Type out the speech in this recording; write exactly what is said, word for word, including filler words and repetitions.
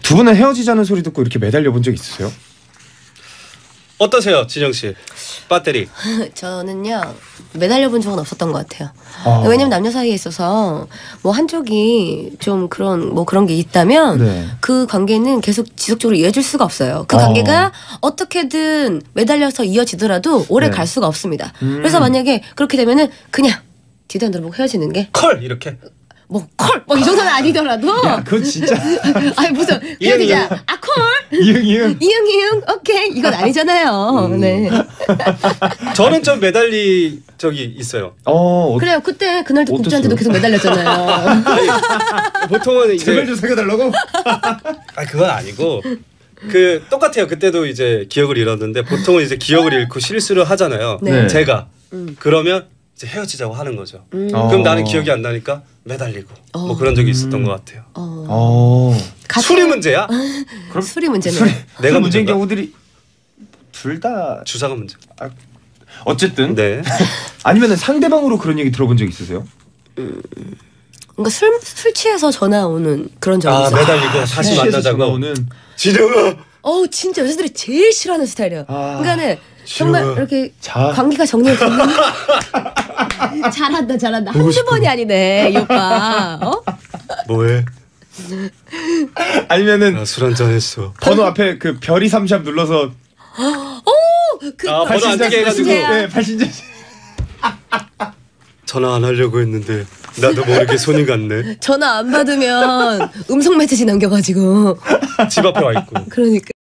두 분은 헤어지자는 소리 듣고 이렇게 매달려 본 적 있으세요? 어떠세요, 진영 씨? 배터리. 저는요 매달려 본 적은 없었던 것 같아요. 아. 왜냐면 남녀 사이에 있어서 뭐 한쪽이 좀 그런 뭐 그런 게 있다면 네. 그 관계는 계속 지속적으로 이어질 수가 없어요. 그 관계가 어. 어떻게든 매달려서 이어지더라도 오래 네. 갈 수가 없습니다. 음. 그래서 만약에 그렇게 되면은 그냥 뒤도 안 돌아보고 헤어지는 게 컬 이렇게. 뭐 콜 뭐 이 정도는 아니더라도 야, 그건 진짜. 아니 무슨 헤어지자 아 콜 이응 이응 이응 이응 오케이 이건 아니잖아요. 음. 네. 저는 좀 매달리 적이 있어요. 어, 그래요. 그때 그날도 어땠어요? 국주한테도 계속 매달렸잖아요. 아니, 보통은 이제 제발 좀 사겨달라고? 아 그건 아니고 그 똑같아요. 그때도 이제 기억을 잃었는데 보통은 이제 기억을 잃고 실수를 하잖아요. 네. 제가 음. 그러면 이제 헤어지자고 하는 거죠. 음. 어. 그럼 나는 기억이 안 나니까 매달리고 어. 뭐 그런 적이 있었던 음. 것 같아요. 어. 어. 같은- 술이 문제야? 그럼 술이 문제네. 술이 내가 술 문제인 문제인가? 경우들이 둘 다 주사가 문제. 어쨌든 네. 아니면은 상대방으로 그런 얘기 들어본 적 있으세요? 그러니까 술, 술 취해서 전화 오는 그런 적이 아 있어요. 매달리고 다시 취해서 만나자고. 전화 오는 진영아. 어우 진짜 여자들이 제일 싫어하는 스타일이에요. 아, 그러니까는 정말 싫어. 이렇게 자. 관계가 정리되면 잘한다 잘한다 보고 한두 싶어. 번이 아니네 이 오빠. 어? 뭐해? 아니면은 나 술 한잔 했어. 번호 앞에 그 별이 삼샵 눌러서 그 아, 번호 안 되게 해가지고. 네, 발신자. 전화 안 하려고 했는데 나도 모르게 손이 갔네. 전화 안 받으면 음성 메시지 남겨가지고 집 앞에 와 있고. 그러니까.